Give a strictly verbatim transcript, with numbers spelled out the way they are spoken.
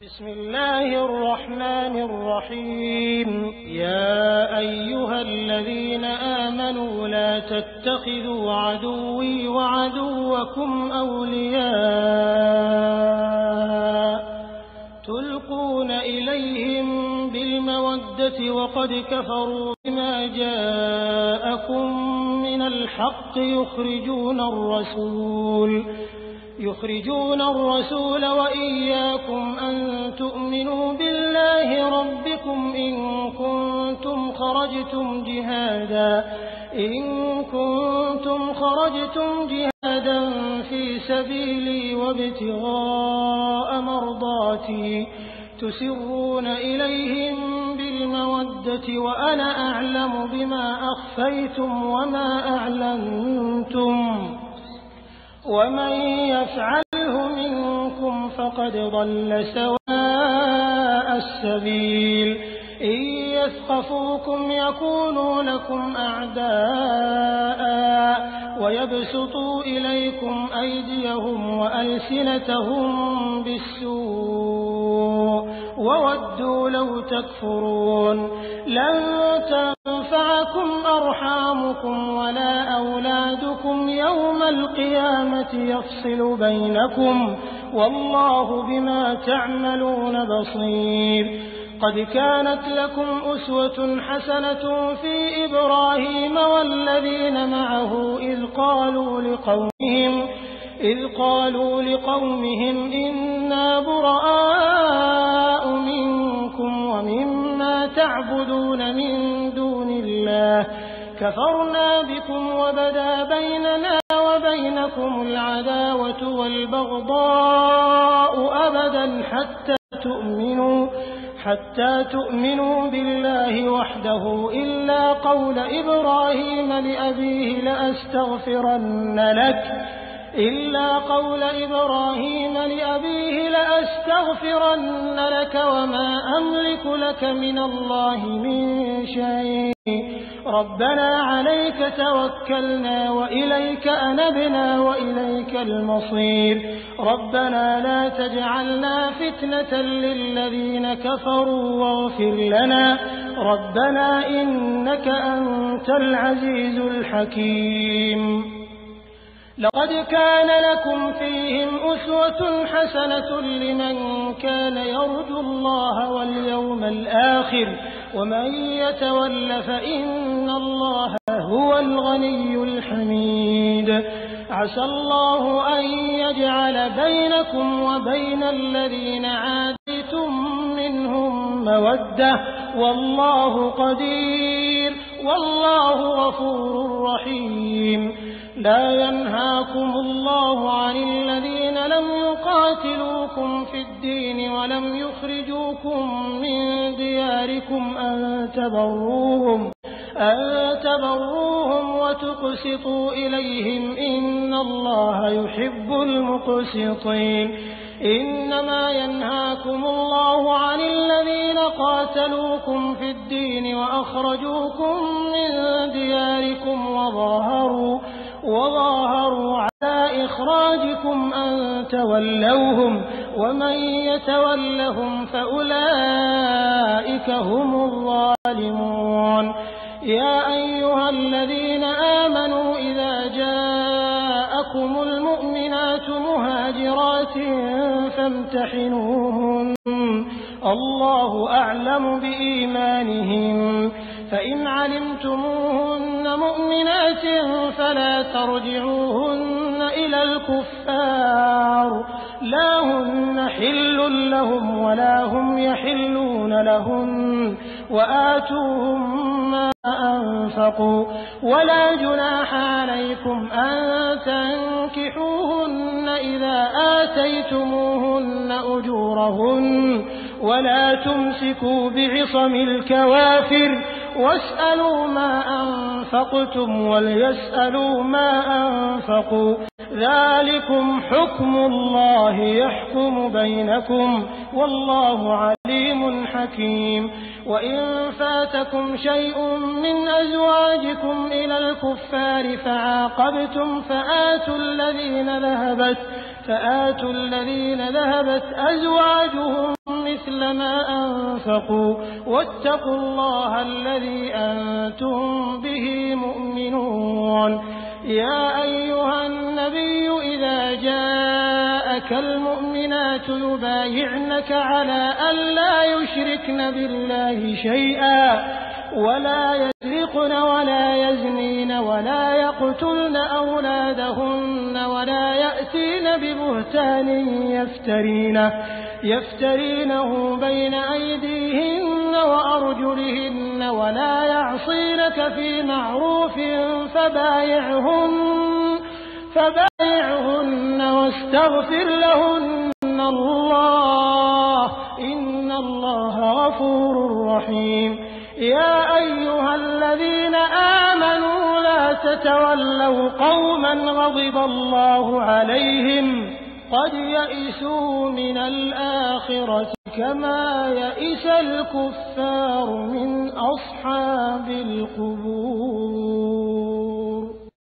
بسم الله الرحمن الرحيم يا أيها الذين آمنوا لا تتخذوا عدوي وعدوكم أولياء تلقون إليهم بالمودة وقد كفروا بما جاءكم من الحق يخرجون الرسول يخرجون الرسول وإياكم أن تؤمنوا بالله ربكم إن كنتم خرجتم جهادا إن كنتم خرجتم جهادا في سبيلي وابتغاء مرضاتي تسرون إليهم بالمودة وأنا أعلم بما أخفيتم وما أعلنتم ومن يفعله منكم فقد ضل سواء السبيل إن يثقفوكم يكونوا لكم أعداء ويبسطوا إليكم أيديهم وألسنتهم بالسوء وودوا لو تكفرون لن تنفعكم أرحامكم ولا أولادكم يوم القيامة يفصل بينكم والله بما تعملون بصير قد كانت لكم أسوة حسنة في إبراهيم والذين معه إذ قالوا لقومهم إذ قالوا لقومهم إنا براء منكم ومما تعبدون من دون الله كفرنا بكم وبدا بيننا وبينكم العداوة والبغضاء أبدا حتى تؤمنوا حتى تؤمنوا بالله وحده إلا قول إبراهيم لأبيه لأستغفرن لك إلا قول إبراهيم لأبيه لأستغفرن لك وما أملك لك من الله من شيء ربنا عليك توكلنا وإليك أنبنا وإليك المصير ربنا لا تجعلنا فتنة للذين كفروا واغفر لنا ربنا إنك أنت العزيز الحكيم لقد كان لكم فيهم أسوة حسنة لمن كان يرجو الله واليوم الآخر ومن يتول فإن الله هو الغني الحميد عسى الله أن يجعل بينكم وبين الذين عاديتم منهم مودة والله قدير والله غفور رحيم لا ينهاكم الله عن الذين لم يقاتلوكم في الدين ولم يخرجوكم من دياركم أن تبروهم أن تبروهم وتقسطوا إليهم إن الله يحب المقسطين إنما ينهاكم الله عن الذين قاتلوكم في الدين وأخرجوكم من دياركم وظاهروا وظاهروا على إخراجكم أن تولوهم ومن يتولهم فأولئك هم الظالمون يا أيها الذين آمنوا إذا جاءكم المؤمنات مهاجرات فامتحنوهن الله أعلم بإيمانهم فإن علمتموهن مؤمنات فلا ترجعوهن إلى الكفار لا هن حل لهم ولا هم يحلون لهن وآتوهم ما أنفقوا ولا جناح عليكم أن تنكحوهن إذا آتيتموهن أجورهن ولا تمسكوا بعصم الكوافر واسألوا ما أنفقتم وليسألوا ما أنفقوا ذلكم حكم الله يحكم بينكم والله عليم حكيم وإن فاتكم شيء من أزواجكم إلى الكفار فعاقبتم فآتوا الذين ذهبت فآتوا الذين ذهبت أزواجهم مثل ما أنفقوا واتقوا الله الذي أنتم به مؤمنون. يا أيها النبي إذا جاءك المؤمنات يبايعنك على أن لا يشركن بالله شيئا ولا يسرقن ولا يزنين ولا يقتلن أولادهن ولا يأتين ببهتان يفترينه, يفترينه بين أيديهن وأرجلهن ولا يعصينك في معروف فبايعهن, فبايعهن واستغفر لهن الله إن الله غفور رحيم. يا أيها الذين آمنوا لا تتولوا قوما غضب الله عليهم قد يئسوا من الآخرة كما يئس الكفار من أصحاب القبور.